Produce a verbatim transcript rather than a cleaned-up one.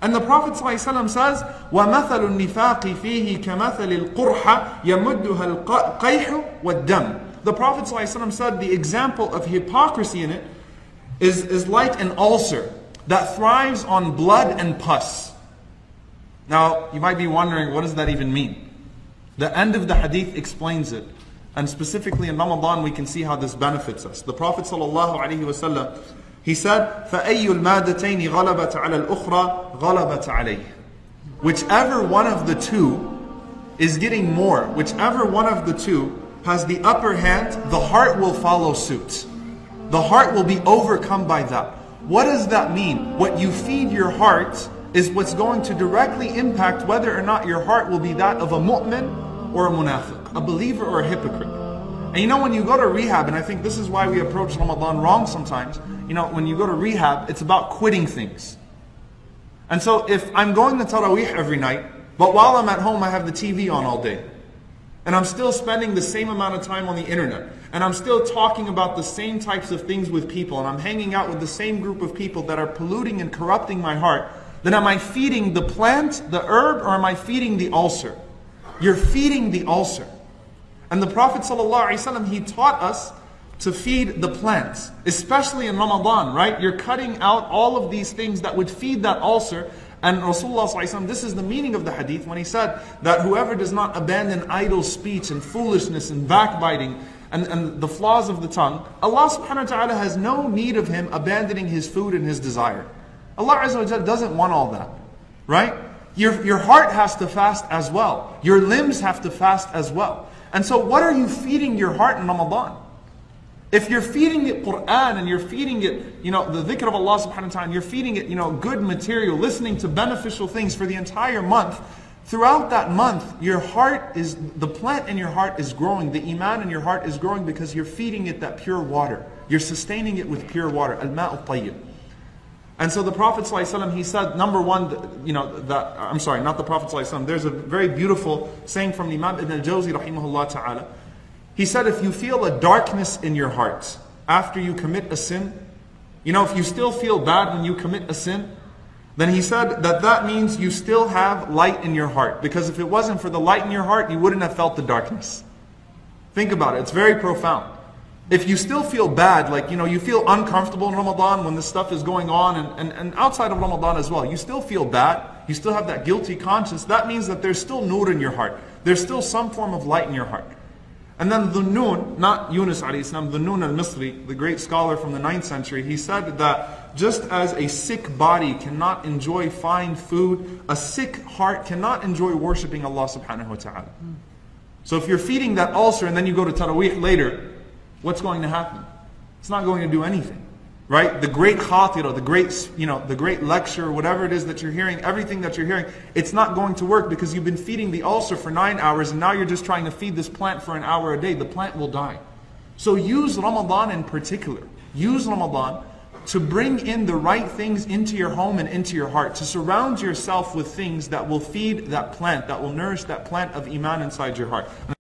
And the Prophet ﷺ says, وَمَثَلُ النِّفَاقِ فِيهِ كَمَثَلِ الْقُرْحَ يَمُدُّهَا الْقَيْحُ وَالدَّمُ. The Prophet ﷺ said the example of hypocrisy in it is, is like an ulcer that thrives on blood and pus. Now, you might be wondering, what does that even mean? The end of the hadith explains it. And specifically in Ramadan, we can see how this benefits us. The Prophet ﷺ, he said, فَأَيُّ الْمَادَتَيْنِ غَلَبَتْ عَلَى الْأُخْرَى غَلَبَتْ عَلَيْهِ. Whichever one of the two is getting more, whichever one of the two has the upper hand, the heart will follow suit. The heart will be overcome by that. What does that mean? What you feed your heart is what's going to directly impact whether or not your heart will be that of a mu'min or a munafiq, a believer or a hypocrite. And you know, when you go to rehab, and I think this is why we approach Ramadan wrong sometimes, you know, when you go to rehab, it's about quitting things. And so if I'm going to Taraweeh every night, but while I'm at home I have the T V on all day, and I'm still spending the same amount of time on the internet, and I'm still talking about the same types of things with people, and I'm hanging out with the same group of people that are polluting and corrupting my heart, then am I feeding the plant, the herb, or am I feeding the ulcer? You're feeding the ulcer. And the Prophet ﷺ, he taught us to feed the plants, especially in Ramadan, right? You're cutting out all of these things that would feed that ulcer. And Rasulullah ﷺ, this is the meaning of the hadith when he said that whoever does not abandon idle speech and foolishness and backbiting and, and the flaws of the tongue, Allah subhanahu wa ta'ala has no need of him abandoning his food and his desire. Allah Azza wa Jalla doesn't want all that, right? Your, your heart has to fast as well. Your limbs have to fast as well. And so what are you feeding your heart in Ramadan? If you're feeding it Quran and you're feeding it, you know, the dhikr of Allah subhanahu wa ta'ala, and you're feeding it, you know, good material, listening to beneficial things for the entire month, throughout that month, your heart is, the plant in your heart is growing, the iman in your heart is growing because you're feeding it that pure water. You're sustaining it with pure water, al-ma'u tayyib. And so the Prophet ﷺ, he said, number one, you know, that, I'm sorry, not the Prophet ﷺ, there's a very beautiful saying from Imam Ibn al-Jawzi, rahimahullah ta'ala. He said, if you feel a darkness in your heart after you commit a sin, you know, if you still feel bad when you commit a sin, then he said that that means you still have light in your heart. Because if it wasn't for the light in your heart, you wouldn't have felt the darkness. Think about it, it's very profound. If you still feel bad, like, you know, you feel uncomfortable in Ramadan when this stuff is going on, and, and, and outside of Ramadan as well, you still feel bad, you still have that guilty conscience, that means that there's still nur in your heart. There's still some form of light in your heart. And then Dhunnun, not Yunus alayhi salam, Dhunnun al-Misri, the great scholar from the ninth century, he said that just as a sick body cannot enjoy fine food, a sick heart cannot enjoy worshipping Allah subhanahu wa ta'ala. So if you're feeding that ulcer and then you go to Taraweeh later, what's going to happen? It's not going to do anything, right? The great khatira, the great, you know, the great lecture, whatever it is that you're hearing, everything that you're hearing, it's not going to work because you've been feeding the ulcer for nine hours and now you're just trying to feed this plant for an hour a day. The plant will die. So use Ramadan in particular. Use Ramadan to bring in the right things into your home and into your heart, to surround yourself with things that will feed that plant, that will nourish that plant of iman inside your heart.